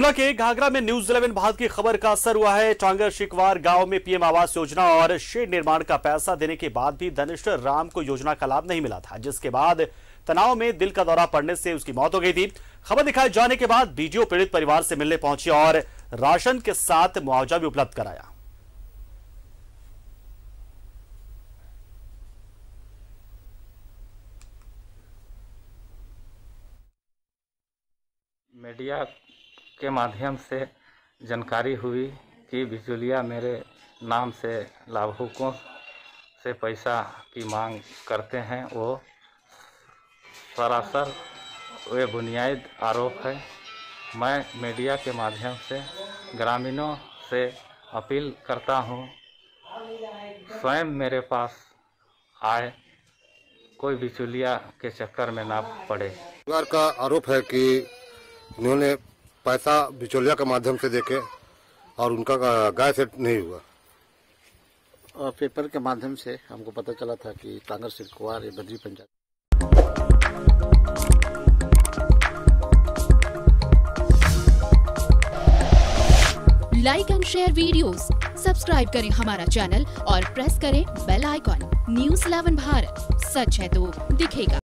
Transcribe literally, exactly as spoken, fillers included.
गुना के घाघरा में news eleven Bharat की खबर का असर हुआ है। टांगर शिकवार गांव में पीएम आवास योजना और शेड निर्माण का पैसा देने के बाद भी धनिष्ठ राम को योजना का लाभ नहीं मिला था, जिसके बाद तनाव में दिल का दौरा पड़ने से उसकी मौत हो गई थी। खबर दिखाए जाने के बाद बीडीओ पीड़ित परिवार से मिलने पहुंची और राशन के साथ मुआवजा भी उपलब्ध कराया। मीडिया के माध्यम से जानकारी हुई कि बिचौलिया मेरे नाम से लाभुकों से पैसा की मांग करते हैं। वो सरासर वे बुनियादी आरोप है। मैं मीडिया के माध्यम से ग्रामीणों से अपील करता हूं, स्वयं मेरे पास आए, कोई बिचौलिया के चक्कर में ना पड़े। परिवार का आरोप है कि उन्होंने पैसा बिचौलिया के माध्यम से देके और उनका गाय सेट नहीं हुआ। और पेपर के माध्यम से हमको पता चला था कि टांगर शिकवार बद्री panchayat. Like and share videos, subscribe करें हमारा चैनल और प्रेस करें bell icon. News eleven Bharat, सच है तो दिखेगा।